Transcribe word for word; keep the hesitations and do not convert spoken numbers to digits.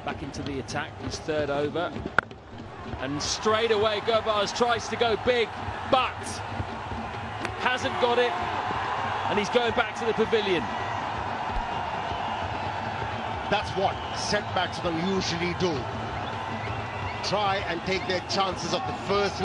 back into the attack, his third over. And straight away, Gurbaz tries to go big, but hasn't got it. And he's going back to the pavilion. That's what setbacks don't usually do. Try and take their chances of the first